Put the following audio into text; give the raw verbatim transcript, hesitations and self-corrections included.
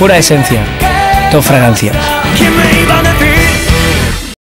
pura esencia, todo fragancias. ¿Quién me iba a